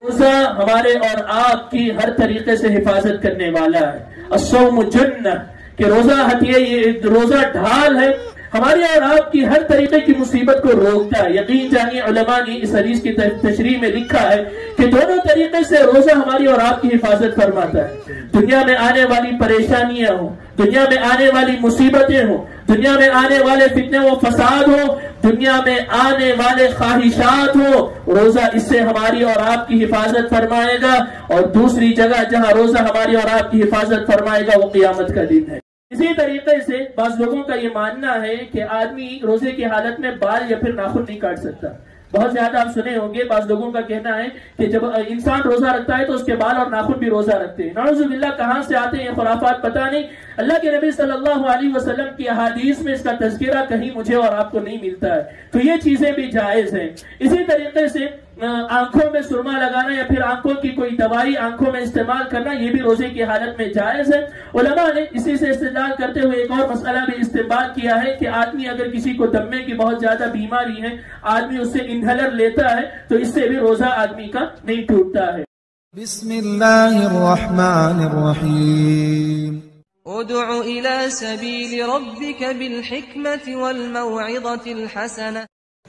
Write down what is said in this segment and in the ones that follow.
روزہ ہمارے اور آپ کی ہر طریقے سے حفاظت کرنے والا ہے. الصوم جنہ، کہ روزہ یہ روزہ ڈھال ہے ہماری اور آپ کی ہر طریقے کی مصیبت کو روکتا ہے. یقین جانیے علماء نے اس حدیث کی تشریح میں لکھا ہے کہ دونوں طریقے سے روزہ ہماری اور آپ کی حفاظت فرماتا ہے. دنیا میں آنے والی پریشانیاں ہوں، دنیا میں آنے والی مصیبتیں ہوں، دنیا میں آنے والے فتنے و فساد ہوں، دنیا میں آنے والے خواہشات ہوں، روزہ اس سے ہماری اور آپ کی حفاظت فرمائے گا. اور دوسری جگہ جہاں روزہ ہماری اور آپ کی حفاظت فرمائے گا وہ قیامت کا دن ہے. اسی طریقے سے بعض لوگوں کا یہ ماننا ہے کہ آدمی روزے کی حالت میں بال یا پھر ناخن نہیں کاٹ سکتا. بہت زیادہ آپ سنے ہوں گے بعض لوگوں کا کہنا ہے کہ جب انسان روزہ رکھتا ہے تو اس کے بال اور ناخن بھی روزہ رکھتے ہیں. نعوذ باللہ کہاں سے آتے ہیں خرافات پتہ نہیں. اللہ کے نبی صلی اللہ علیہ وسلم کی احادیث میں اس کا تذکرہ کہیں مجھے اور آپ کو نہیں ملتا ہے. تو یہ چیزیں بھی جائز ہیں. اسی طریقے سے آنکھوں میں سرما لگانا یا پھر آنکھوں کی کوئی دوائی آنکھوں میں استعمال کرنا یہ بھی روزے کی حالت میں جائز ہے. علماء نے اسی سے استدلال کرتے ہوئے ایک اور مسئلہ بھی استعمال کیا ہے کہ آدمی اگر کسی کو دمے کی بہت زیادہ بیماری ہے، آدمی اس سے انہیلر لیتا ہے تو اس سے بھی روزہ آدمی کا نہیں ٹوٹتا ہے. بسم اللہ الرحمن الرحیم. ادع الى سبیل ربک بالحکمت والموعظة الحسنة.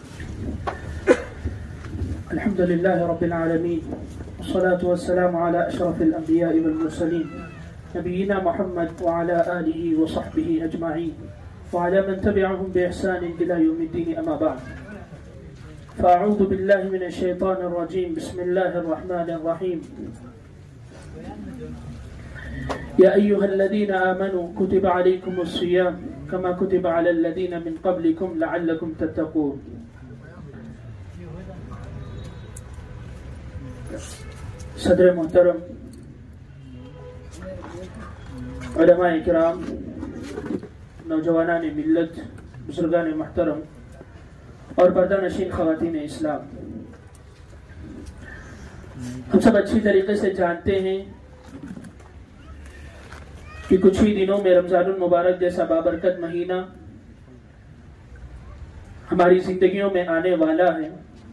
الحمد لله رب العالمين والصلاة والسلام على أشرف الأنبياء والمرسلين نبينا محمد وعلى آله وصحبه أجمعين وعلى من تبعهم بإحسان إلى يوم الدين. أما بعد، فأعوذ بالله من الشيطان الرجيم. بسم الله الرحمن الرحيم. يا أيها الذين آمنوا كتب عليكم الصيام كما كتب على الذين من قبلكم لعلكم تتقون. صدر محترم، علماء کرام، نوجوانان ملت، بزرگان محترم اور پردہ نشین خواتین اسلام، ہم سب اچھی طریقے سے جانتے ہیں کہ کچھ ہی دنوں میں رمضان المبارک جیسا بابرکت مہینہ ہماری زندگیوں میں آنے والا ہے.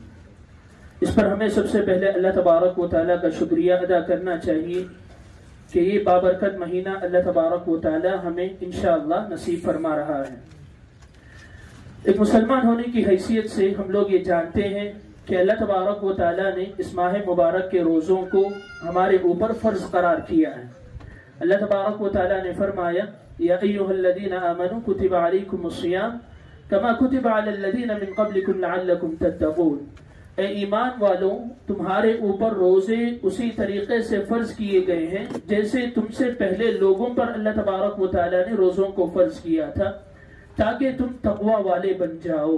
اس پر ہمیں سب سے پہلے اللہ تبارک و تعالیٰ کا شکریہ ادا کرنا چاہیے کہ یہ بابرکت مہینہ اللہ تبارک و تعالیٰ ہمیں انشاءاللہ نصیب فرما رہا ہے. ایک مسلمان ہونے کی حیثیت سے ہم لوگ یہ جانتے ہیں کہ اللہ تبارک و تعالیٰ نے اس ماہ مبارک کے روزوں کو ہمارے اوپر فرض قرار کیا ہے. اللہ تبارک و تعالیٰ نے فرمایا یا ایھا الذین آمنوا کتب علیکم الصیام کما کتب علی الذین من قبلکم لعلکم تتقون. اے ایمان والوں، تمہارے اوپر روزے اسی طریقے سے فرض کیے گئے ہیں جیسے تم سے پہلے لوگوں پر اللہ تبارک و تعالیٰ نے روزوں کو فرض کیا تھا تاکہ تم تقوی والے بن جاؤ.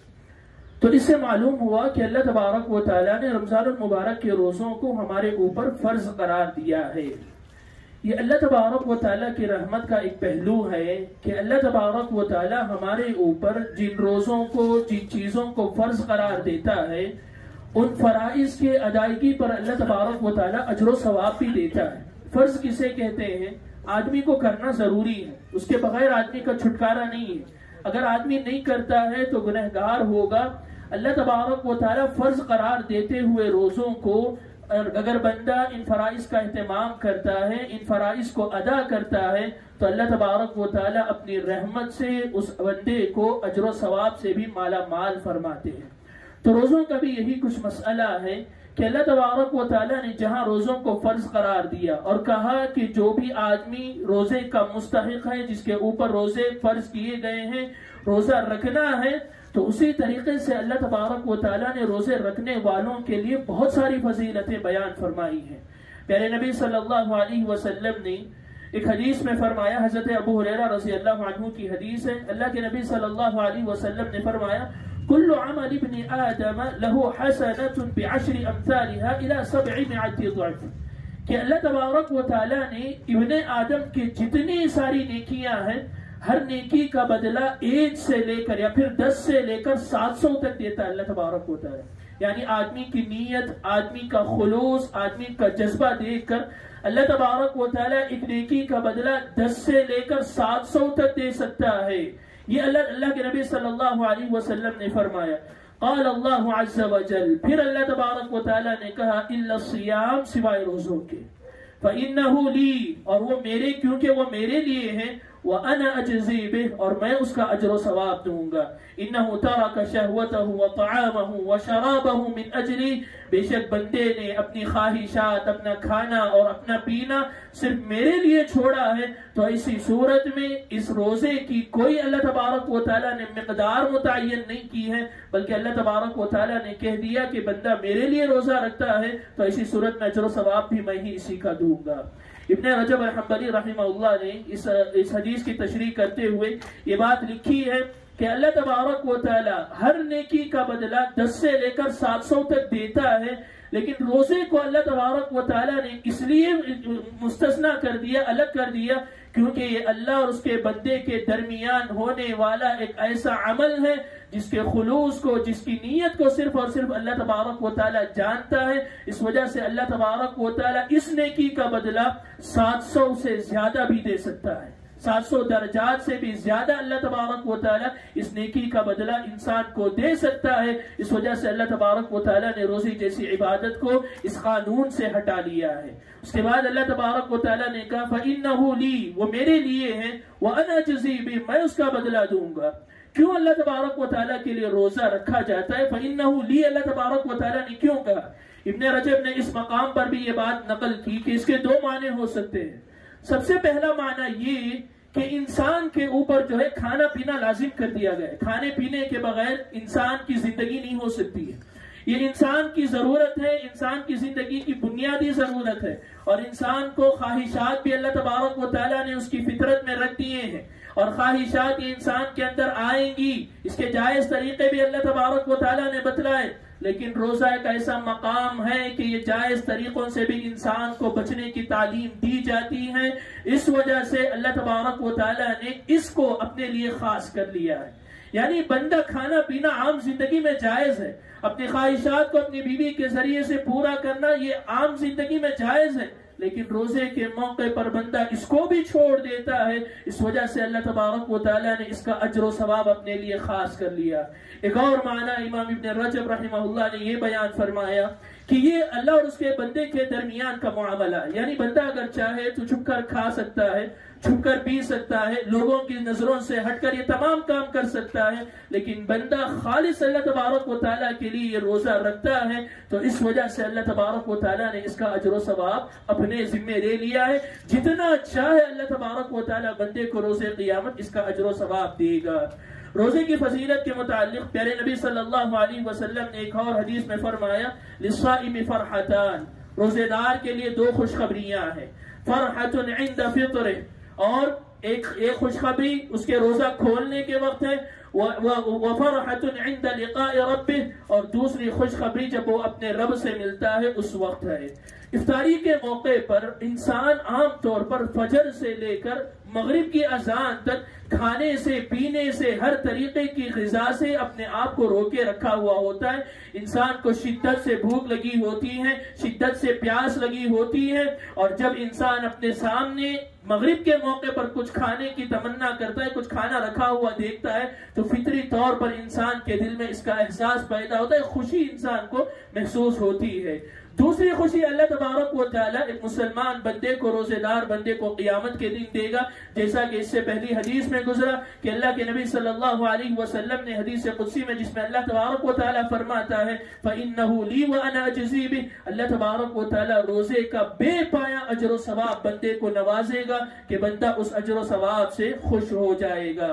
تو اس سے معلوم ہوا کہ اللہ تبارک و تعالیٰ نے رمضان المبارک کے روزوں کو ہمارے اوپر فرض قرار دیا ہے. یہ اللہ تبارک و تعالیٰ کی رحمت کا ایک پہلو ہے کہ اللہ تبارک و تعالیٰ ہمارے اوپر جن روزوں کو، جن چیزوں کو فرض قرار دیتا ہے، ان فرائض کے ادائیگی پر اللہ تبارک و تعالیٰ اجر و ثواب بھی دیتا ہے. فرض کسے کہتے ہیں؟ آدمی کو کرنا ضروری ہے، اس کے بغیر آدمی کا چھٹکارا نہیں ہے. اگر آدمی نہیں کرتا ہے تو گنہگار ہوگا. اللہ تبارک و تعالیٰ فرض قرار دیتے ہوئے روزوں کو اگر بندہ ان فرائض کا اہتمام کرتا ہے، ان فرائض کو ادا کرتا ہے، تو اللہ تبارک و تعالیٰ اپنی رحمت سے اس بندے کو اجر و ثواب سے بھی مالا مال فرماتے ہیں. تو روزوں کا بھی یہی کچھ مسئلہ ہے کہ اللہ تبارک و تعالیٰ نے جہاں روزوں کو فرض قرار دیا اور کہا کہ جو بھی آدمی روزے کا مستحق ہے، جس کے اوپر روزے فرض کیے گئے ہیں، روزہ رکھنا ہے، تو اسی طریقے سے اللہ تبارک و تعالیٰ نے روزے رکھنے والوں کے لیے بہت ساری فضیلتیں بیان فرمائی ہیں. پیارے نبی صلی اللہ علیہ وسلم نے ایک حدیث میں فرمایا، حضرت ابو ہریرہ رضی اللہ عنہ کی حدیث ہے، اللہ کے نبی صلی اللہ علیہ وسلم نے فرمایا کل عمل ابن آدم له حسنة بعشر امثالها الى 700 ضعف، کہ اللہ تبارک و تعالیٰ نے ابن آدم کے جتنی ساری نیکیاں ہیں، ہر نیکی کا بدلہ 1 سے لے کر یا پھر 10 سے لے کر 700 تک دیتا ہے اللہ تبارک و تعالیٰ. یعنی آدمی کی نیت، آدمی کا خلوص، آدمی کا جذبہ دیکھ کر اللہ تبارک و تعالیٰ ایک نیکی کا بدلہ 10 سے لے کر 700 تک دے سکتا ہے. یہ اللہ کے نبی صلی اللہ علیہ وسلم نے فرمایا. قال اللہ عز وجل، پھر اللہ تبارک و تعالیٰ نے کہا الا الصیام، سوائے روزوں کے، فإنہ لی، اور وہ میرے، کیونکہ وہ میرے لیے ہیں، وَأَنَا أَجْزِي بِهِ، اور میں اس کا اجر و ثواب دوں گا، إِنَّهُ تَرَكَ شَهْوَتَهُ وَطَعَامَهُ وَشَرَابَهُ مِنْ أَجْلِي، بے شک بندے نے اپنی خواہشات، اپنا کھانا اور اپنا پینا صرف میرے لیے چھوڑا ہے، تو ایسی صورت میں اس روزے کی کوئی اللہ تبارک و تعالیٰ نے مقدار متعین نہیں کی ہے، بلکہ اللہ تبارک و تعالیٰ نے کہہ دیا کہ بندہ میرے لیے روزہ رکھتا ہے تو ایسی صورت میں اجر و ثواب بھی میں ہی اسی کا دوں گا۔ ابن رجب الحنبلی رحمہ اللہ نے اس حدیث کی تشریح کرتے ہوئے یہ بات لکھی ہے کہ اللہ تبارک و تعالی ہر نیکی کا بدلہ 10 سے لے کر 700 تک دیتا ہے، لیکن روزے کو اللہ تبارک و تعالی نے اس لیے مستثنا کر دیا، الگ کر دیا، کیونکہ یہ اللہ اور اس کے بندے کے درمیان ہونے والا ایک ایسا عمل ہے جس کے خلوص کو، جس کی نیت کو صرف اور صرف اللہ تبارک و تعالی جانتا ہے۔ اس وجہ سے اللہ تبارک و تعالی اس نیکی کا بدلہ 700 سے زیادہ بھی دے سکتا ہے، 700 درجات سے بھی زیادہ اللہ تبارک و تعالی اس نیکی کا بدلہ انسان کو دے سکتا ہے۔ اس وجہ سے اللہ تبارک و تعالی نے روزے جیسی عبادت کو اس قانون سے ہٹا لیا ہے۔ اس کے بعد اللہ تبارک و تعالی نے کہا فَإِنَّهُ لِي، وہ میرے لیے ہیں، وَأَنَا أَجْزِي بِهِ، میں اس کا بدلہ دوں گا۔ کیوں اللہ تبارک و تعالیٰ کے لیے روزہ رکھا جاتا ہے؟ فَإِنَّهُ لِي، اللہ تبارک و تعالیٰ نے کیوں کہا؟ ابن رجب نے اس مقام پر بھی یہ بات نقل کی کہ اس کے 2 معنی ہو سکتے ہیں۔ سب سے پہلا معنی یہ کہ انسان کے اوپر جو ہے کھانا پینا لازم کر دیا گیا ہے، کھانے پینے کے بغیر انسان کی زندگی نہیں ہو سکتی ہے، یہ انسان کی ضرورت ہے، انسان کی زندگی کی بنیادی ضرورت ہے، اور انسان کو خواہشات بھی اللہ تبارک و تعالیٰ نے اس کی فطرت میں رکھ دیے ہیں، اور خواہشات یہ انسان کے اندر آئیں گی، اس کے جائز طریقے بھی اللہ تبارک و تعالیٰ نے بتلائے، لیکن روزہ ایک ایسا مقام ہے کہ یہ جائز طریقوں سے بھی انسان کو بچنے کی تعلیم دی جاتی ہے۔ اس وجہ سے اللہ تبارک و تعالیٰ نے اس کو اپنے لیے خاص کر لیا ہے، یعنی بندہ کھانا پینا عام زندگی میں جائز ہے، اپنی خواہشات کو اپنی بیوی کے ذریعے سے پورا کرنا یہ عام زندگی میں جائز ہے، لیکن روزے کے موقع پر بندہ اس کو بھی چھوڑ دیتا ہے۔ اس وجہ سے اللہ تبارک و تعالیٰ نے اس کا اجر و ثواب اپنے لیے خاص کر لیا۔ ایک اور معنی امام ابن رجب رحمہ اللہ نے یہ بیان فرمایا کہ یہ اللہ اور اس کے بندے کے درمیان کا معاملہ ہے، یعنی بندہ اگر چاہے تو چھپ کر کھا سکتا ہے، چھپ کر پی سکتا ہے، لوگوں کی نظروں سے ہٹ کر یہ تمام کام کر سکتا ہے، لیکن بندہ خالص اللہ تبارک و تعالیٰ کے لیے یہ روزہ رکھتا ہے، تو اس وجہ سے اللہ تبارک و تعالیٰ نے اس کا اجر و ثواب اپنے ذمہ لے لیا ہے۔ جتنا چاہے اللہ تبارک و تعالیٰ بندے کو روزے قیامت اس کا اجر و ثواب دے گا۔ روزے کی فضیلت کے متعلق پیارے نبی صلی اللہ علیہ وسلم نے ایک اور حدیث میں فرمایا للصائم فرحتان، روزے دار کے لیے 2 خوشخبریاں ہیں، فرحۃ عند فطرہ، اور ایک خوشخبری اس کے روزہ کھولنے کے وقت ہے، وفرحۃ عند لقاء ربہ، اور دوسری خوشخبری جب وہ اپنے رب سے ملتا ہے اس وقت ہے۔ افطاری کے موقع پر انسان عام طور پر فجر سے لے کر مغرب کی اذان تک کھانے سے پینے سے ہر طریقے کی غذا سے اپنے آپ کو روکے رکھا ہوا ہوتا ہے۔ انسان کو شدت سے بھوک لگی ہوتی ہے، شدت سے پیاس لگی ہوتی ہے، اور جب انسان اپنے سامنے مغرب کے موقع پر کچھ کھانے کی تمنا کرتا ہے، کچھ کھانا رکھا ہوا دیکھتا ہے، تو فطری طور پر انسان کے دل میں اس کا احساس پیدا ہوتا ہے، خوشی انسان کو محسوس ہوتی ہے۔ دوسری خوشی اللہ تبارک و تعالیٰ ایک مسلمان بندے کو، روزے دار بندے کو قیامت کے دن دے گا، جیسا کہ اس سے پہلی حدیث میں گزرا کہ اللہ کے نبی صلی اللہ علیہ وسلم نے حدیث قدسی میں، جس میں اللہ تبارک و تعالیٰ فرماتا ہے فَإِنَّهُ لِي وَأَنَا أَجْزِي بِهِ، اللہ تبارک و تعالیٰ روزے کا بے پایا اجر و ثواب بندے کو نوازے گا کہ بندہ اس اجر و ثواب سے خوش ہو جائے گا۔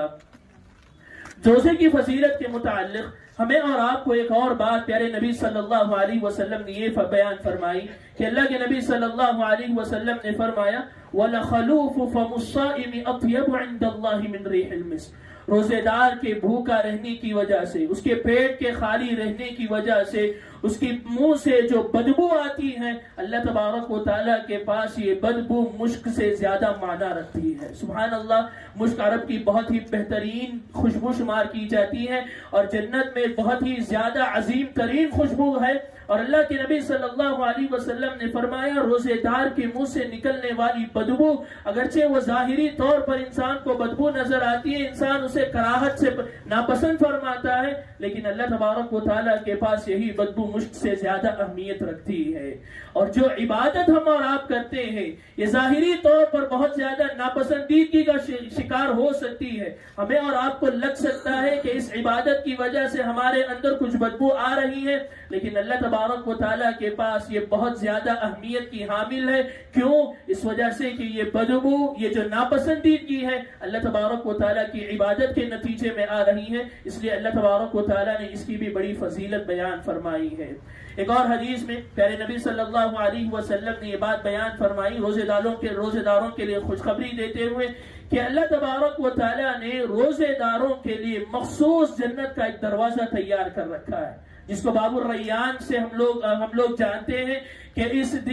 روزے کی فضیلت کے متعلق ہمیں اور آپ کو ایک اور بات پیارے نبی صلی اللہ علیہ وسلم نے یہ بیان فرمائی کہ اللہ کے نبی صلی اللہ علیہ وسلم نے فرمایا وَلَخَلُوفُ فَمُ الصَّائِمِ أَطْيَبُ عِنْدَ اللَّهِ مِنْ رِيحِ الْمِسْكِ، روزے دار کے بھوکا رہنے کی وجہ سے، اس کے پیٹ کے خالی رہنے کی وجہ سے اس کی منہ سے جو بدبو آتی ہے اللہ تبارک و تعالیٰ کے پاس یہ بدبو مشک سے زیادہ معنی رکھتی ہے. سبحان اللہ. مشک عرب کی بہت ہی بہترین خوشبو شمار کی جاتی ہے اور جنت میں بہت ہی زیادہ عظیم ترین خوشبو ہے. اور اللہ کے نبی صلی اللہ علیہ وسلم نے فرمایا روزے دار کے منہ سے نکلنے والی بدبو اگرچہ وہ ظاہری طور پر انسان کو بدبو نظر آتی ہے, انسان اسے کراہت سے ناپسند فرماتا ہے, لیکن اللہ تبارک و تعالیٰ کے پاس یہی بدبو مشک سے زیادہ اہمیت رکھتی ہے. اور جو عبادت ہم اور آپ کرتے ہیں یہ ظاہری طور پر بہت زیادہ ناپسندیدگی کا شکار ہو سکتی ہے. ہمیں اور آپ کو لگ سکتا ہے کہ اس عبادت کی وجہ سے ہمارے اندر کچھ بدبو آ رہی ہے, لیکن اللہ تبارک و تعالیٰ کے پاس یہ بہت زیادہ اہمیت کی حامل ہے. کیوں؟ اس وجہ سے کہ یہ بدبو, یہ جو ناپسندیدگی ہے اللہ تبارک و تعالیٰ کی عبادت کے نتیجے میں آ رہی ہے, اس لیے اللہ تبارک و تعالیٰ نے اس کی بھی بڑی فضیلت بیان فرمائی ہے. ایک اور حدیث میں پیارے نبی صلی اللہ علیہ وسلم نے یہ بات بیان فرمائی روزے داروں کے لیے خوشخبری دیتے ہوئے کہ اللہ تبارک و تعالیٰ نے روزے داروں کے لیے مخصوص جنت کا ایک دروازہ تیار کر رکھا ہے, جس کو باب الریان سے ہم لوگ جانتے ہیں کہ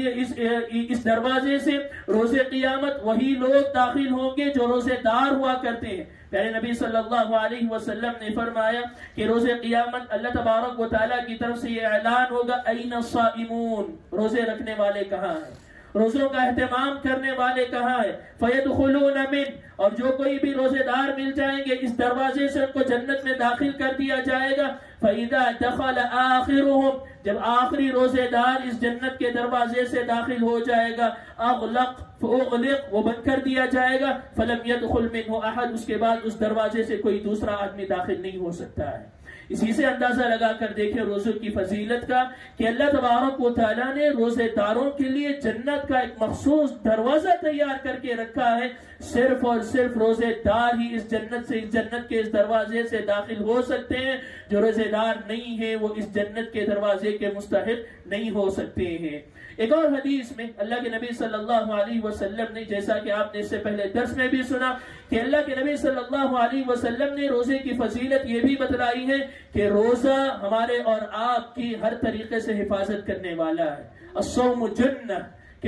اس دروازے سے روز قیامت وہی لوگ داخل ہوں گے جو روزے دار ہوا کرتے ہیں. پیارے نبی صلی اللہ علیہ وسلم نے فرمایا کہ روز قیامت اللہ تبارک و تعالیٰ کی طرف سے یہ اعلان ہوگا این الصائمون, روزے رکھنے والے کہاں ہیں, روزوں کا اہتمام کرنے والے کہاں ہیں. فیدخلون من, اور جو کوئی بھی روزے دار مل جائیں گے اس دروازے سے ان کو جنت میں داخل کر دیا جائے گا. فَإِذَا دَخَلَ آخِرُهُمْ, جب آخری روزے دار اس جنت کے دروازے سے داخل ہو جائے گا, اغلق فاغلق, وہ بند کر دیا جائے گا. فَلَمْ يَدْخُلْ مِنْهُ أَحَدٌ, اس کے بعد اس دروازے سے کوئی دوسرا آدمی داخل نہیں ہو سکتا ہے. اسی سے اندازہ لگا کر دیکھیں روزوں کی فضیلت کا کہ اللہ تبارک و تعالیٰ نے روزے داروں کے لیے جنت کا ایک مخصوص دروازہ تیار کر کے رکھا ہے. صرف اور صرف روزے دار ہی اس جنت کے اس دروازے سے داخل ہو سکتے ہیں. جو روزے دار نہیں ہیں وہ اس جنت کے دروازے کے مستحق نہیں ہو سکتے ہیں. ایک اور حدیث میں اللہ کے نبی صلی اللہ علیہ وسلم نے, جیسا کہ آپ نے اس سے پہلے درس میں بھی سنا, کہ اللہ کے نبی صلی اللہ علیہ وسلم نے روزے کی فضیلت یہ بھی بتلائی ہے کہ روزہ ہمارے اور آپ کی ہر طریقے سے حفاظت کرنے والا ہے. الصوم جنہ, کہ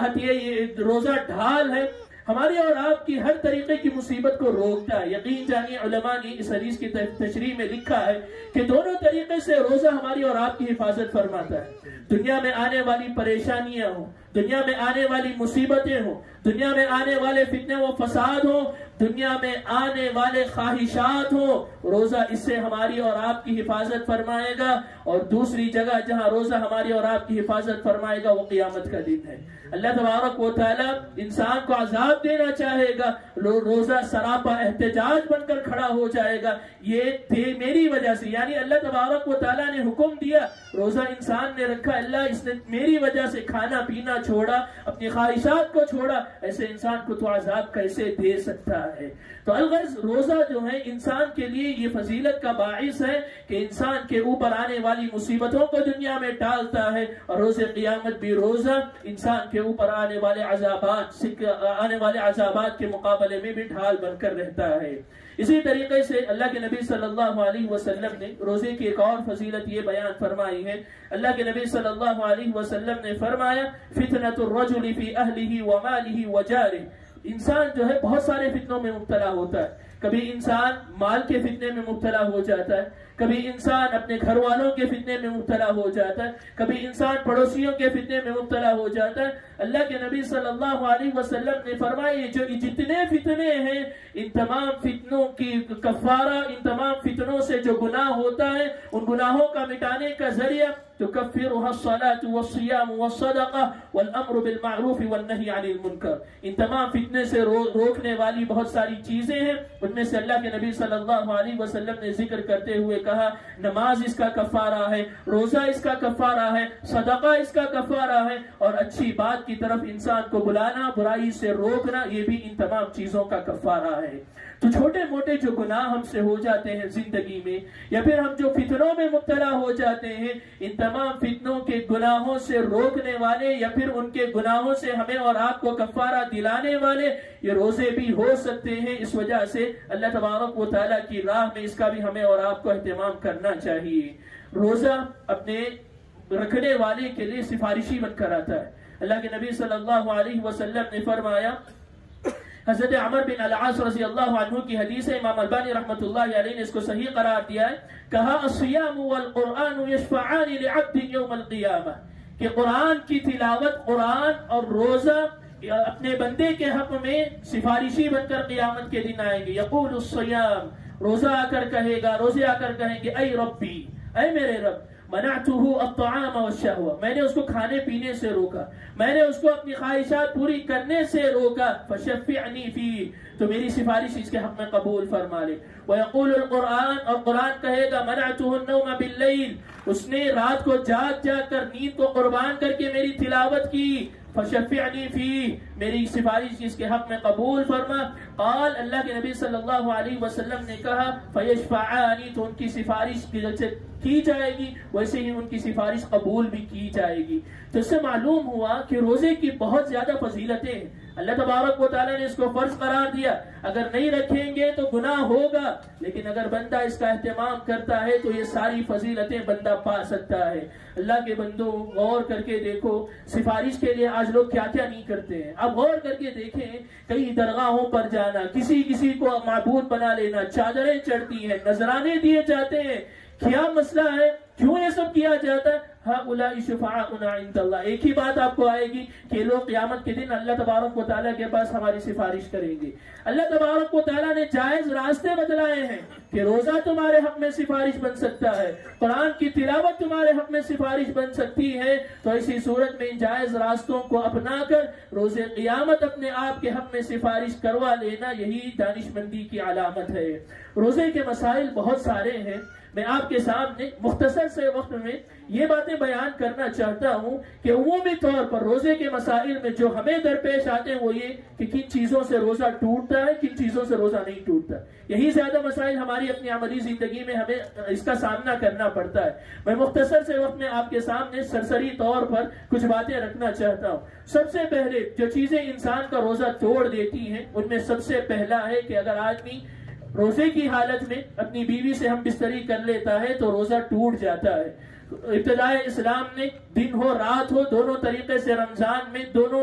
روزہ ڈھال ہے ہمارے اور آپ کی ہر طریقے کی مصیبت کو روکتا ہے. یقین جانیے علماء نے اس حدیث کی تشریح میں لکھا ہے کہ دونوں طریقے سے روزہ ہماری اور آپ کی حفاظت فرماتا ہے. دنیا میں آنے والی پریشانیاں ہوں, دنیا میں آنے والی مصیبتیں ہوں, دنیا میں آنے والے فتنے و فساد ہوں, دنیا میں آنے والے خواہشات ہوں, روزہ اس سے ہماری اور آپ کی حفاظت فرمائے گا. اور دوسری جگہ جہاں روزہ ہماری اور آپ کی حفاظت فرمائے گا وہ قیامت کا دن ہے. اللہ تبارک و تعالیٰ انسان کو عذاب دینا چاہے گا, روزہ سراپا احتجاج بن کر کھڑا ہو جائے گا. یہ میری وجہ سے, یعنی اللہ تبارک و تعالیٰ نے حکم دیا, روزہ انسان نے رکھا, اللہ اس نے میری وجہ سے کھانا پینا چھوڑا, اپنی خواہشات کو چھوڑا, ایسے انسان کو تو عذاب کیسے دے سکتا ہے. تو الغرض روزہ جو ہے انسان کے لیے یہ فضیلت کا باعث ہے کہ انسان کے اوپر آنے والی مصیبتوں کو دنیا میں ٹالتا ہے, اور روز قیامت بھی روزہ انسان کے اوپر آنے والے عذابات کے مقابلے میں بھی ڈھال بن کر رہتا ہے. اسی طریقے سے اللہ کے نبی صلی اللہ علیہ وسلم نے روزے کی ایک اور فضیلت یہ بیان فرمائی ہے. اللہ کے نبی صلی اللہ علیہ وسلم نے فرمایا فتنۃ الرجل فی اہلہ ومالہ وجارہ, انسان جو ہے بہت سارے فتنوں میں مبتلا ہوتا ہے. کبھی انسان مال کے فتنے میں مبتلا ہو جاتا ہے, کبھی انسان اپنے گھر والوں کے فتنے میں مبتلا ہو جاتا ہے, کبھی انسان پڑوسیوں کے فتنے میں مبتلا ہو جاتا ہے. اللہ کے نبی صلی اللہ علیہ وسلم نے فرمایا جو جتنے فتنے ہیں ان تمام فتنوں کی کفارہ, ان تمام فتنوں سے جو گناہ ہوتا ہے ان گناہوں کا مٹانے کا ذریعہ تکفرها الصلاة والصيام والصدقہ والامر بالمعروف والنہی عن المنکر. ان تمام فتنے سے روکنے والی بہت ساری چیزیں ہیں. ان میں سے اللہ کے نبی صلی اللہ علیہ وسلم نے ذکر کرتے ہوئے کہا نماز اس کا کفارہ ہے, روزہ اس کا کفارہ ہے, صدقہ اس کا کفارہ ہے, اور اچھی بات کی طرف انسان کو بلانا, برائی سے روکنا, یہ بھی ان تمام چیزوں کا کفارہ ہے. تو چھوٹے موٹے جو گناہ ہم سے ہو جاتے ہیں زندگی میں, یا پھر ہم جو فتنوں میں مبتلا ہو جاتے ہیں, ان تمام فتنوں کے گناہوں سے روکنے والے یا پھر ان کے گناہوں سے ہمیں اور آپ کو کفارہ دلانے والے یہ روزے بھی ہو سکتے ہیں. اس وجہ سے اللہ تبارک و تعالیٰ کی راہ میں اس کا بھی ہمیں اور آپ کو اہتمام کرنا چاہیے. روزہ اپنے رکھنے والے کے لیے سفارشی بن کر آتا ہے. اللہ کے نبی صلی اللہ علیہ وسلم نے فرمایا، حضرت عمر بن العاص رضی اللہ عنہ کی حدیث ہے، امام البانی رحمۃ اللہ علیہ نے اس کو صحیح قرار دیا ہے، کہا الصیام والقرآن یشفعان لعبد یوم القیامہ، کہ قرآن کی تلاوت، قرآن اور روزہ اپنے بندے کے حق میں سفارشی بن کر قیامت کے دن آئیں گے. یقول الصیام، روزہ آ کر کہے گا، روزے آ کر کہیں گے، اے ربی، اے میرے رب، منعته الطعام والشہوہ، میں نے اس کو کھانے پینے سے روکا، میں نے اس کو اپنی خواہشات پوری کرنے سے روکا، فشفعنی فیہ، تو میری سفارش اس کے حق میں قبول فرما لے. ویقول القرآن، اور قرآن کہے گا، منعته النوم باللیل، اس نے رات کو جاگ جاگ کر نیند کو قربان کر کے میری تلاوت کی، فشفعنی فیہ، میری سفارش اس کے حق میں قبول فرما. قال، اللہ کے نبی صلی اللہ علیہ وسلم نے کہا، فیشفعانی، تو ان کی سفارش جیسے کی جائے گی ویسے ہی ان کی سفارش قبول بھی کی جائے گی. تو اس سے معلوم ہوا کہ روزے کی بہت زیادہ فضیلتیں ہیں. اللہ تبارک و تعالیٰ نے اس کو فرض قرار دیا، اگر نہیں رکھیں گے تو گناہ ہوگا، لیکن اگر بندہ اس کا اہتمام کرتا ہے تو یہ ساری فضیلتیں بندہ پا سکتا ہے. اللہ کے بندوں، غور کر کے دیکھو سفارش کے لیے آج لوگ کیا کیا نہیں کرتے ہیں. اب غور کر کے دیکھیں، کئی درگاہوں پر جانا، کسی کو معبود بنا لینا، چادریں چڑھتی ہیں، نذرانے دیے جاتے ہیں. کیا مسئلہ ہے؟ کیوں یہ سب کیا جاتا ہے؟ ہؤلاء شفعاؤنا عند اللہ. ایک ہی بات آپ کو آئے گی کہ لوگ قیامت کے دن اللہ تبارک و تعالیٰ کے پاس ہماری سفارش کریں گے. اللہ تبارک و تعالیٰ نے جائز راستے بتلائے ہیں کہ روزہ تمہارے حق میں سفارش بن سکتا ہے، قرآن کی تلاوت تمہارے حق میں سفارش بن سکتی ہے. تو ایسی صورت میں ان جائز راستوں کو اپنا کر روز قیامت اپنے آپ کے حق میں سفارش کروا لینا، یہی دانش مندی کی علامت ہے. روزے کے مسائل بہت سارے ہیں. میں آپ کے سامنے مختصر سے وقت میں یہ باتیں بیان کرنا چاہتا ہوں کہ عمومی طور پر روزے کے مسائل میں جو ہمیں درپیش آتے ہیں وہ یہ کہ کن چیزوں سے روزہ ٹوٹتا ہے، کن چیزوں سے روزہ نہیں ٹوٹتا. یہی زیادہ مسائل ہماری اپنی عملی زندگی میں ہمیں اس کا سامنا کرنا پڑتا ہے. میں مختصر سے وقت میں آپ کے سامنے سرسری طور پر کچھ باتیں رکھنا چاہتا ہوں. سب سے پہلے جو چیزیں انسان کا روزہ توڑ دیتی ہیں ان میں سب سے پہلا ہے کہ اگر آدمی روزے کی حالت میں اپنی بیوی سے ہم بستری کر لیتا ہے تو روزہ ٹوٹ جاتا ہے. ابتدائے اسلام نے دن ہو رات ہو دونوں طریقے سے رمضان میں دونوں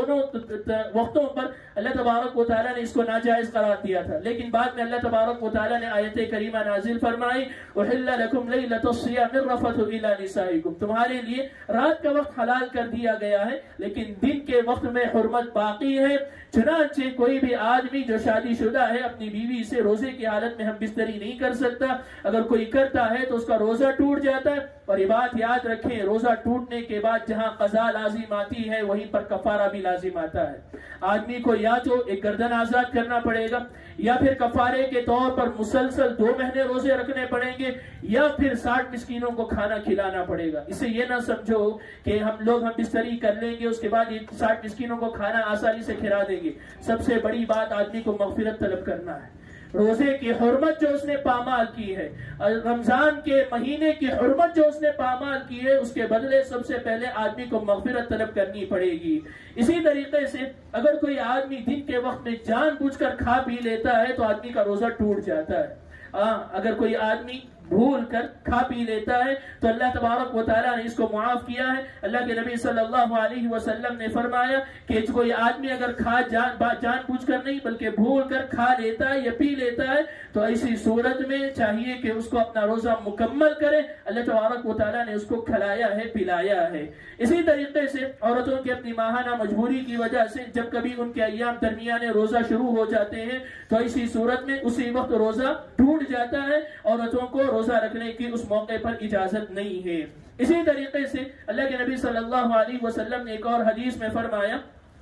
وقتوں پر اللہ تبارک و تعالیٰ نے اس کو ناجائز قرار دیا تھا، لیکن بعد میں اللہ تبارک و تعالیٰ نے آیت کریمہ نازل فرمائی، احل لکم لیلۃ الصیام الرفث الی نسائکم، تمہارے لیے رات کا وقت حلال کر دیا گیا ہے لیکن دن کے وقت میں حرمت باقی ہے. چنانچہ کوئی بھی آدمی جو شادی شدہ ہے اپنی بیوی سے روزے کی حالت میں ہم بستری نہیں کر سکتا. اگر کوئی کرتا ہے تو اس کا روزہ ٹوٹ جاتا ہے. اور یہ بات یاد رکھیں، روزہ ٹوٹنے کے بعد جہاں قضا لازم آتی ہے وہیں پر کفارہ بھی لازم آتا ہے. آدمی کو یا تو ایک گردن آزاد کرنا پڑے گا، یا پھر کفارے کے طور پر مسلسل 2 مہینے روزے رکھنے پڑیں گے، یا پھر 60 مسکینوں کو کھانا کھلانا پڑے گا. اسے یہ نہ سمجھو کہ ہم بستری کر لیں گے اس کے بعد 60 مسکینوں کو کھانا آسانی سے کھلا دیں گے. سب سے بڑی بات آدمی کو مغفرت طلب کرنا ہے. روزے کی حرمت جو اس نے پامال کی ہے، رمضان کے مہینے کی حرمت جو اس نے پامال کی ہے، اس کے بدلے سب سے پہلے آدمی کو مغفرت طلب کرنی پڑے گی. اسی طریقے سے اگر کوئی آدمی دن کے وقت میں جان بوجھ کر کھا پی لیتا ہے تو آدمی کا روزہ ٹوٹ جاتا ہے. اگر کوئی آدمی بھول کر کھا پی لیتا ہے تو اللہ تبارک و تعالیٰ نے اس کو معاف کیا ہے. اللہ کے نبی صلی اللہ علیہ وسلم نے فرمایا کہ کوئی آدمی اگر جان بوجھ کر نہیں بلکہ بھول کر کھا لیتا ہے یا پی لیتا ہے تو ایسی صورت میں چاہیے کہ اس کو اپنا روزہ مکمل کرے. اللہ تبارک و تعالیٰ نے اس کو کھلایا ہے، پلایا ہے. اسی طریقے سے عورتوں کی اپنی ماہانہ مجبوری کی وجہ سے جب کبھی ان کے ایام درمیانے روزہ شروع ہو جاتے ہیں تو ایسی صورت میں اسی وقت روزہ ٹوٹ جاتا ہے. عورتوں کو روزہ رکھنے کی اس موقع پر اجازت نہیں ہے. اسی طریقے سے اللہ کے نبی صلی اللہ علیہ وسلم نے ایک اور حدیث میں فرمایا،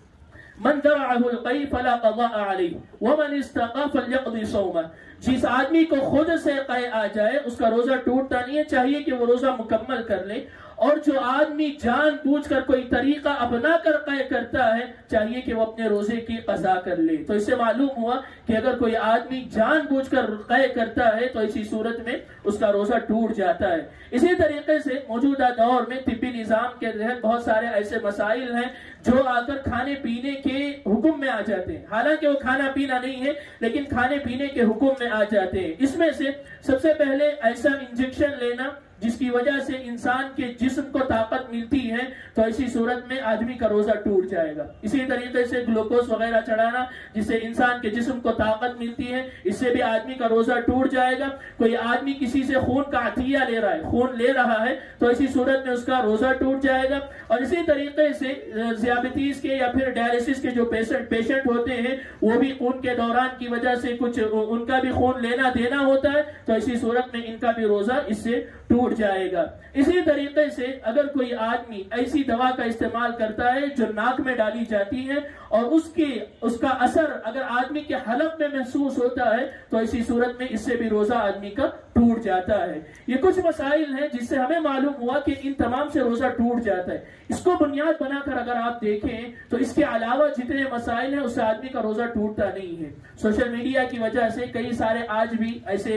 من درعه القی فلا قضاء علیہ ومن استقى فلیقضی صومہ. جس آدمی کو خود سے قے آ جائے اس کا روزہ ٹوٹتا نہیں ہے، چاہیے کہ وہ روزہ مکمل کر لے. اور جو آدمی جان بوجھ کر کوئی طریقہ اپنا کر قے کرتا ہے چاہیے کہ وہ اپنے روزے کی قضا کر لے. تو اس سے معلوم ہوا کہ اگر کوئی آدمی جان بوجھ کر قے کرتا ہے تو اسی صورت میں اس کا روزہ ٹوٹ جاتا ہے. اسی طریقے سے موجودہ دور میں طبی نظام کے تحت بہت سارے ایسے مسائل ہیں جو آ کر کھانے پینے کے حکم میں آ جاتے ہیں. حالانکہ وہ کھانا پینا نہیں ہے لیکن کھانے پینے کے حکم میں آ جاتے ہیں. اس میں سے سب سے پہلے ایسا انجیکشن لینا جس کی وجہ سے انسان کے جسم کو طاقت ملتی ہے تو ایسی صورت میں آدمی کا روزہ ٹوٹ جائے گا. اسی طریقے سے گلوکوز وغیرہ چڑھانا جس سے انسان کے جسم کو طاقت ملتی ہے اس سے بھی آدمی کا روزہ ٹوٹ جائے گا. کوئی آدمی کسی سے خون کا عطیہ لے رہا ہے، خون لے رہا ہے تو ایسی صورت میں اس کا روزہ ٹوٹ جائے گا. اور اسی طریقے سے ذیابیطیز کے یا پھر ڈائلسس کے جو پیشنٹ ہوتے ہیں وہ بھی خون کے دوران کی وجہ سے کچھ ان کا بھی خون لینا دینا ہوتا ہے تو ایسی صورت میں ان کا بھی روزہ اس سے ٹوٹ جائے گا. اسی طریقے سے اگر کوئی آدمی ایسی دوا کا استعمال کرتا ہے جو ناک میں ڈالی جاتی ہے اور اس کا اثر اگر آدمی کے حلق میں محسوس ہوتا ہے تو ایسی صورت میں اس سے بھی روزہ آدمی کا ٹوٹ جاتا ہے. یہ کچھ مسائل ہیں جس سے ہمیں معلوم ہوا کہ ان تمام سے روزہ ٹوٹ جاتا ہے. اس کو بنیاد بنا کر اگر آپ دیکھیں تو اس کے علاوہ جتنے مسائل ہیں اس سے آدمی کا روزہ ٹوٹتا نہیں ہے. سوشل میڈیا کی وجہ سے کئی سارے آج بھی ایسے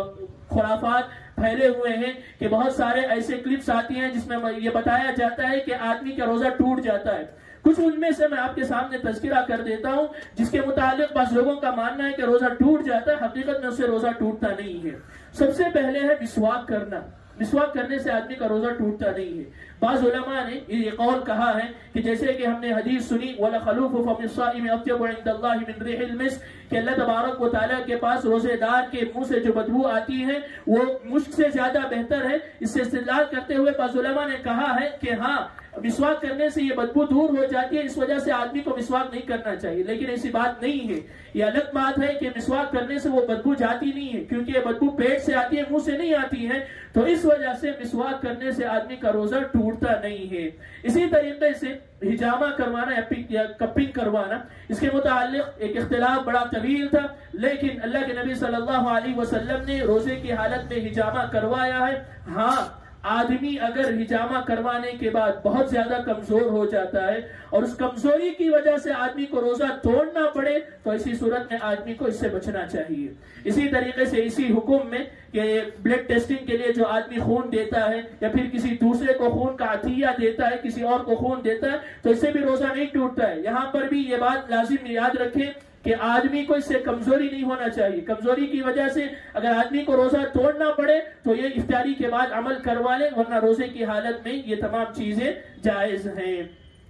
خرافات پھیلے ہوئے ہیں کہ بہت سارے ایسے کلپس آتی ہیں جس میں یہ بتایا جاتا ہے کہ آدمی کا روزہ ٹوٹ جاتا ہے. کچھ ان میں سے میں آپ کے سامنے تذکرہ کر دیتا ہوں جس کے متعلق بعض لوگوں کا ماننا ہے کہ روزہ ٹوٹ جاتا ہے، حقیقت میں اس سے روزہ ٹوٹتا نہیں ہے. سب سے پہلے ہے مسواک کرنا. مسواک کرنے سے آدمی کا روزہ ٹوٹتا نہیں ہے. بعض علماء نے یہ قول کہا ہے کہ جیسے کہ ہم نے حدیث سنی وَلَخَلُوفُ فَمِ الصَّائِمِ أَطْيَبُ عِندَ اللَّهِ مِنْ رِيحِ الْمِسْكِ کہ اللہ تبارک و تعالیٰ کے پاس روزے دار کے منہ سے جو بدبو آتی ہے وہ مشک سے زیادہ بہتر ہے. اس سے استدلال کرتے ہوئے بعض علماء نے کہا ہے کہ ہاں مسواک کرنے سے یہ بدبو دور ہو جاتی ہے، اس وجہ سے آدمی کو مسواک نہیں کرنا چاہیے. لیکن ایسی بات نہیں ہے. یہ الگ بات ہے کہ مسواک کرنے سے وہ بدبو جاتی نہیں ہے کیونکہ یہ بدبو پیٹ سے آتی ہے، منہ سے نہیں آتی ہے. تو اس وجہ سے مسواک کرنے سے آدمی کا روزہ ٹوٹتا نہیں ہے. اسی طریقے سے ہجامہ کروانا یا کپنگ کروانا، اس کے متعلق ایک اختلاف بڑا طویل تھا، لیکن اللہ کے نبی صلی اللہ علیہ وسلم نے روزے کی حالت میں ہجامہ کروایا ہے. ہاں آدمی اگر ہجامہ کروانے کے بعد بہت زیادہ کمزور ہو جاتا ہے اور اس کمزوری کی وجہ سے آدمی کو روزہ توڑنا پڑے تو ایسی صورت میں آدمی کو اس سے بچنا چاہیے. اسی طریقے سے اسی حکم میں کہ بلڈ ٹیسٹنگ کے لیے جو آدمی خون دیتا ہے یا پھر کسی دوسرے کو خون کا عطیہ دیتا ہے، کسی اور کو خون دیتا ہے تو اس سے بھی روزہ نہیں ٹوٹتا ہے. یہاں پر بھی یہ بات لازم یاد رکھیں کہ آدمی کو اس سے کمزوری نہیں ہونا چاہیے. کمزوری کی وجہ سے اگر آدمی کو روزہ توڑنا پڑے تو یہ افطاری کے بعد عمل کروا لے، ورنہ روزے کی حالت میں یہ تمام چیزیں جائز ہیں.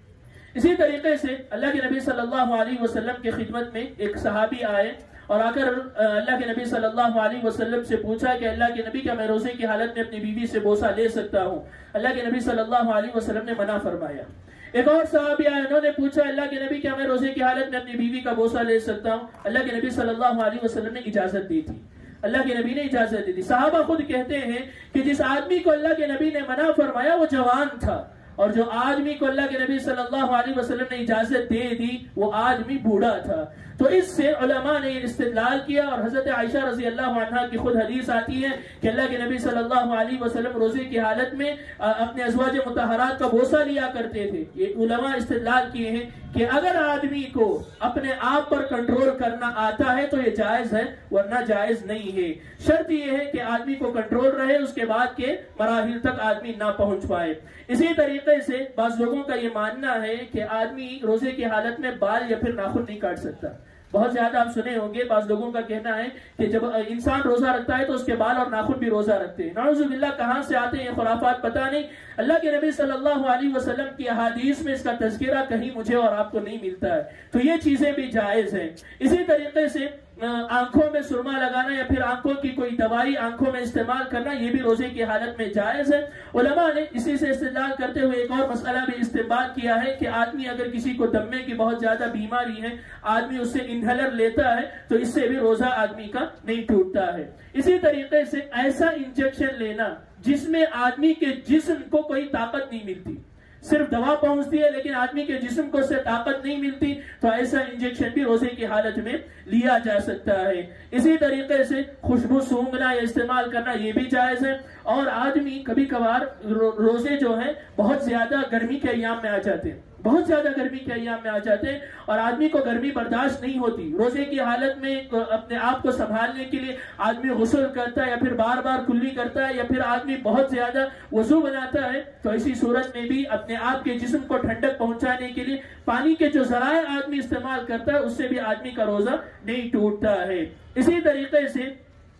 اسی طریقے سے اللہ کے نبی صلی اللہ علیہ وسلم کی خدمت میں ایک صحابی آئے اور آ کر اللہ کے نبی صلی اللہ علیہ وسلم سے پوچھا کہ اللہ کے نبی کیا میں روزے کی حالت میں اپنی بیوی سے بوسہ لے سکتا ہوں؟ اللہ کے نبی صلی اللہ علیہ وسلم نے منع فرمایا. ایک اور صحابی آئے، انہوں نے پوچھا اللہ کے نبی کیا میں روزے کی حالت میں اپنی بیوی کا بوسہ لے سکتا ہوں؟ اللہ کے نبی صلی اللہ علیہ وسلم نے اجازت دی تھی. اللہ کے نبی نے اجازت دی تھی. صحابہ خود کہتے ہیں کہ جس آدمی کو اللہ کے نبی نے منع فرمایا وہ جوان تھا اور جو آدمی کو اللہ کے نبی صلی اللہ علیہ وسلم نے اجازت دے دی وہ آدمی بوڑھا تھا. تو اس سے علماء نے یہ استدلال کیا اور حضرت عائشہ رضی اللہ عنہا کی خود حدیث آتی ہے کہ اللہ کے نبی صلی اللہ علیہ وسلم روزے کی حالت میں اپنے ازواج مطہرات کا بوسہ لیا کرتے تھے. یہ علماء استدلال کیے ہیں کہ اگر آدمی کو اپنے آپ پر کنٹرول کرنا آتا ہے تو یہ جائز ہے، ورنہ جائز نہیں ہے. شرط یہ ہے کہ آدمی کو کنٹرول رہے، اس کے بعد کے مراحل تک آدمی نہ پہنچ پائے. اسی طریقے سے بعض لوگوں کا یہ ماننا ہے کہ آدمی روزے کی حالت میں بال یا پھر ناخن نہیں کاٹ سکتا. بہت زیادہ آپ سنے ہوں گے بعض لوگوں کا کہنا ہے کہ جب انسان روزہ رکھتا ہے تو اس کے بال اور ناخن بھی روزہ رکھتے ہیں. نعوذ باللہ کہاں سے آتے ہیں خرافات پتہ نہیں. اللہ کے نبی صلی اللہ علیہ وسلم کی احادیث میں اس کا تذکرہ کہیں مجھے اور آپ کو نہیں ملتا ہے. تو یہ چیزیں بھی جائز ہیں. اسی طریقے سے آنکھوں میں سرما لگانا یا پھر آنکھوں کی کوئی دوائی آنکھوں میں استعمال کرنا یہ بھی روزے کی حالت میں جائز ہے. علماء نے اسی سے استدلال کرتے ہوئے ایک اور مسئلہ بھی استنباط کیا ہے کہ آدمی اگر کسی کو دمے کی بہت زیادہ بیماری ہے، آدمی اس سے انہیلر لیتا ہے تو اس سے بھی روزہ آدمی کا نہیں ٹوٹتا ہے. اسی طریقے سے ایسا انجیکشن لینا جس میں آدمی کے جسم کو کوئی طاقت نہیں ملتی، صرف دوا پہنچتی ہے لیکن آدمی کے جسم کو سے طاقت نہیں ملتی، تو ایسا انجیکشن بھی روزے کی حالت میں لیا جا سکتا ہے. اسی طریقے سے خوشبو سونگھنا یا استعمال کرنا یہ بھی جائز ہے. اور آدمی کبھی کبھار روزے جو ہیں بہت زیادہ گرمی کے ایام میں آ جاتے ہیں، بہت زیادہ گرمی کے ایام میں آ جاتے ہیں اور آدمی کو گرمی برداشت نہیں ہوتی. روزے کی حالت میں اپنے آپ کو سنبھالنے کے لیے آدمی غسل کرتا ہے یا پھر بار بار کلی کرتا ہے یا پھر آدمی بہت زیادہ وضو بناتا ہے. تو ایسی صورت میں بھی اپنے آپ کے جسم کو ٹھنڈک پہنچانے کے لیے پانی کے جو ذرائع آدمی استعمال کرتا ہے اس سے بھی آدمی کا روزہ نہیں ٹوٹتا ہے. اسی طریقے سے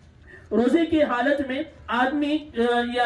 روزے کی حالت میں آدمی یا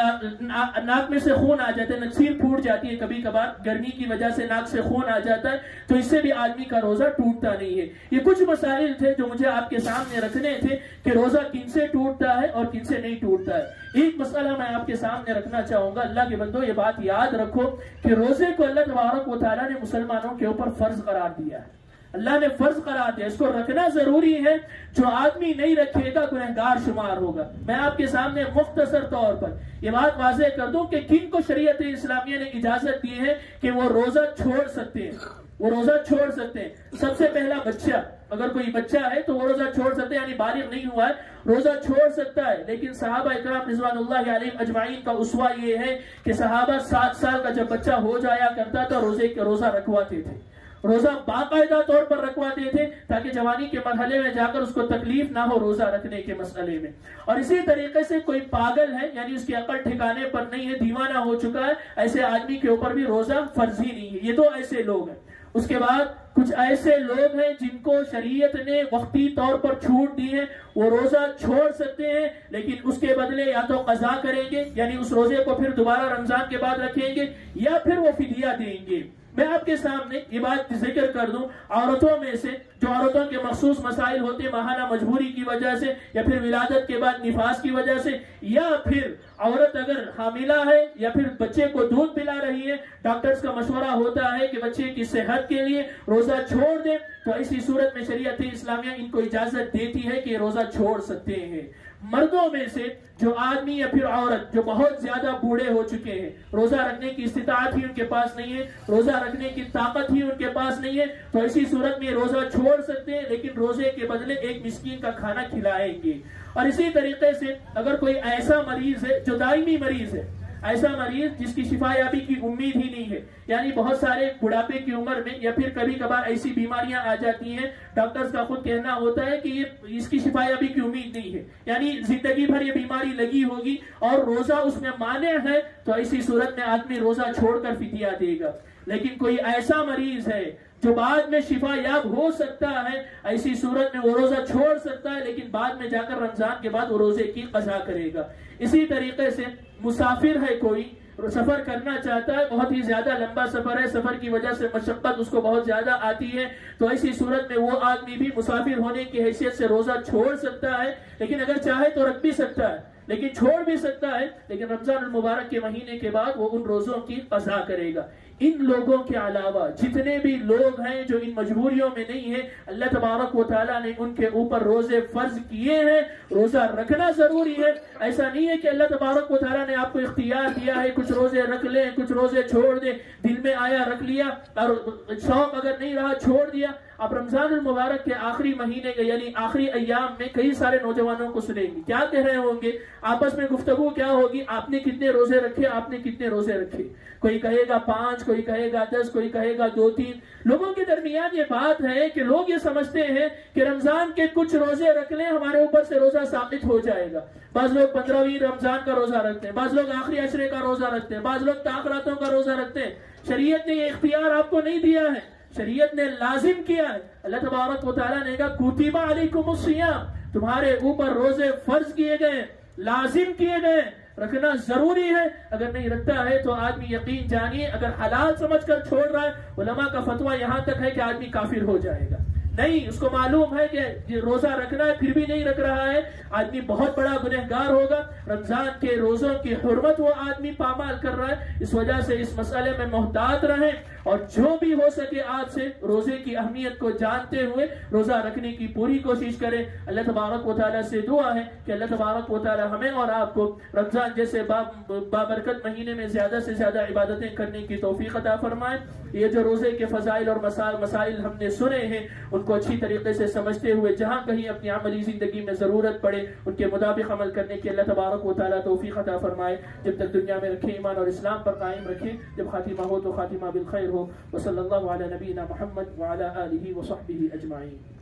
ناک میں سے خون آ جاتا ہے، نکسیر پھوٹ جاتی ہے، کبھی کبھار گرمی کی وجہ سے ناک سے خون آ جاتا ہے، تو اس سے بھی آدمی کا روزہ ٹوٹتا نہیں ہے۔ یہ کچھ مسائل تھے جو مجھے آپ کے سامنے رکھنے تھے کہ روزہ کن سے ٹوٹتا ہے اور کن سے نہیں ٹوٹتا ہے۔ ایک مسئلہ میں آپ کے سامنے رکھنا چاہوں گا، اللہ کے بندو یہ بات یاد رکھو کہ روزے کو اللہ تبارک و تعالیٰ نے مسلمانوں کے اوپر فرض قرار دیا ہے، اللہ نے فرض قرار دیا، اس کو رکھنا ضروری ہے۔ جو آدمی نہیں رکھے گا گنہگار شمار ہوگا۔ میں آپ کے سامنے مختصر طور پر یہ بات واضح کر دوں کہ کن کو شریعت اسلامیہ نے اجازت دی ہے کہ وہ روزہ چھوڑ سکتے ہیں، وہ روزہ چھوڑ سکتے ہیں۔ سب سے پہلا بچہ، اگر کوئی بچہ ہے تو وہ روزہ چھوڑ سکتے ہیں، یعنی بالغ نہیں ہوا ہے روزہ چھوڑ سکتا ہے۔ لیکن صحابہ اکرام رضوان اللہ علیہم اجمعین کا اسوہ یہ ہے کہ صحابہ 7 سال کا جب بچہ ہو جایا کرتا تھا روزہ رکھواتے تھے، روزہ باقاعدہ طور پر رکھواتے تھے تاکہ جوانی کے مرحلے میں جا کر اس کو تکلیف نہ ہو روزہ رکھنے کے مسئلے میں۔ اور اسی طریقے سے کوئی پاگل ہے، یعنی اس کی عقل ٹھکانے پر نہیں ہے، دیوانہ ہو چکا ہے، ایسے آدمی کے اوپر بھی روزہ فرض ہی نہیں ہے۔ یہ تو ایسے لوگ ہیں۔ اس کے بعد کچھ ایسے لوگ ہیں جن کو شریعت نے وقتی طور پر چھوٹ دی ہے، وہ روزہ چھوڑ سکتے ہیں لیکن اس کے بدلے یا تو قضا کریں گے، یعنی اس روزے کو پھر دوبارہ رمضان کے بعد رکھیں گے، یا پھر وہ فدیہ دیں گے۔ میں آپ کے سامنے یہ بات ذکر کر دوں، عورتوں میں سے جو عورتوں کے مخصوص مسائل ہوتے ہیں، ماہانہ مجبوری کی وجہ سے، یا پھر ولادت کے بعد نفاس کی وجہ سے، یا پھر عورت اگر حاملہ ہے یا پھر بچے کو دودھ پلا رہی ہے، ڈاکٹرز کا مشورہ ہوتا ہے کہ بچے کی صحت کے لیے روزہ چھوڑ دیں، تو ایسی صورت میں شریعت اسلامیہ ان کو اجازت دیتی ہے کہ روزہ چھوڑ سکتے ہیں۔ مردوں میں سے جو آدمی یا پھر عورت جو بہت زیادہ بوڑھے ہو چکے ہیں، روزہ رکھنے کی استطاعت ہی ان کے پاس نہیں ہے، روزہ رکھنے کی طاقت ہی ان کے پاس نہیں ہے، تو ایسی صورت میں روزہ چھوڑ سکتے ہیں لیکن روزے کے بدلے ایک مسکین کا کھانا کھلائیں گے۔ اور اسی طریقے سے اگر کوئی ایسا مریض ہے جو دائمی مریض ہے، ایسا مریض جس کی شفا یابی کی امید ہی نہیں ہے، یعنی بہت سارے بڑھاپے کی عمر میں یا پھر کبھی کبھار ایسی بیماریاں آ جاتی ہیں، ڈاکٹرز کا خود کہنا ہوتا ہے کہ اس کی شفا یابی کی امید نہیں ہے، یعنی زندگی بھر یہ بیماری لگی ہوگی اور روزہ اس میں مانع ہے، تو ایسی صورت میں آدمی روزہ چھوڑ کر فدیہ دے گا۔ لیکن کوئی ایسا مریض ہے جو بعد میں شفا یاب ہو سکتا ہے، ایسی صورت میں وہ روزہ چھوڑ سکتا ہے لیکن بعد میں جا کر رمضان کے بعد وہ روزے کی قضا کرے گا۔ اسی طریقے سے مسافر ہے، کوئی سفر کرنا چاہتا ہے، بہت ہی زیادہ لمبا سفر ہے، سفر کی وجہ سے مشقت اس کو بہت زیادہ آتی ہے، تو ایسی صورت میں وہ آدمی بھی مسافر ہونے کی حیثیت سے روزہ چھوڑ سکتا ہے، لیکن اگر چاہے تو رکھ بھی سکتا ہے، لیکن چھوڑ بھی سکتا ہے، لیکن رمضان المبارک کے مہینے کے بعد وہ ان روزوں کی قضا کرے گا۔ ان لوگوں کے علاوہ جتنے بھی لوگ ہیں جو ان مجبوریوں میں نہیں ہیں، اللہ تبارک و تعالیٰ نے ان کے اوپر روزے فرض کیے ہیں، روزہ رکھنا ضروری ہے۔ ایسا نہیں ہے کہ اللہ تبارک و تعالیٰ نے آپ کو اختیار دیا ہے کچھ روزے رکھ لیں کچھ روزے چھوڑ دیں، دل میں آیا رکھ لیا اور شوق اگر نہیں رہا چھوڑ دیا۔ اب رمضان المبارک کے آخری مہینے کے یعنی آخری ایام میں کئی سارے نوجوانوں کو سنیں گے، کیا کہہ رہے ہوں گے، آپس میں گفتگو کیا ہوگی، آپ نے کتنے روزے رکھے، آپ نے کتنے روزے رکھے، کوئی کہے گا 5، کوئی کہے گا 10، کوئی کہے گا 2-3۔ لوگوں کے درمیان یہ بات ہے کہ لوگ یہ سمجھتے ہیں کہ رمضان کے کچھ روزے رکھ لیں ہمارے اوپر سے روزہ ثابت ہو جائے گا۔ بعض لوگ 15ویں رمضان کا روزہ رکھتے ہیں، بعض لوگ آخری عشرے کا روزہ رکھتے ہیں، بعض لوگ تاخراتوں کا روزہ رکھتے ہیں۔ شریعت نے یہ اختیار آپ کو نہیں دیا ہے، شریعت نے لازم کیا ہے۔ اللہ تبارک و تعالیٰ نے کہا کتب علیکم الصیام، تمہارے اوپر روزے فرض کیے گئے، لازم کیے گئے، رکھنا ضروری ہے۔ اگر نہیں رکھتا ہے تو آدمی یقین جانیے اگر حلال سمجھ کر چھوڑ رہا ہے، علماء کا فتویٰ یہاں تک ہے کہ آدمی کافر ہو جائے گا۔ نہیں، اس کو معلوم ہے کہ روزہ رکھنا ہے پھر بھی نہیں رکھ رہا ہے، آدمی بہت بڑا گنہگار ہوگا۔ رمضان کے روزوں کی حرمت وہ آدمی پامال کر رہا ہے، اس وجہ سے اس مسئلے میں محتاط رہیں اور جو بھی ہو سکے آپ سے روزے کی اہمیت کو جانتے ہوئے روزہ رکھنے کی پوری کوشش کریں۔ اللہ تبارک و تعالیٰ سے دعا ہے کہ اللہ تبارک و تعالیٰ ہمیں اور آپ کو رمضان جیسے بابرکت مہینے میں زیادہ سے زیادہ عبادتیں کرنے کی توفیق عطا فرمائے۔ یہ جو روزے کے فضائل اور مسائل ہم نے سنے ہیں ان کو اچھی طریقے سے سمجھتے ہوئے جہاں کہیں اپنی عملی زندگی میں ضرورت پڑے ان کے مطابق عمل کرنے کی اللہ تبارک و تعالیٰ توفیق عطا فرمائے۔ جب تک دنیا میں رکھے ایمان اور اسلام پر قائم رکھے، جب خاتمہ ہو تو خاتمہ بالخیر ہو۔ وصلی اللہ علی نبینا محمد وعلی آلہ وصحبہ اجمعین۔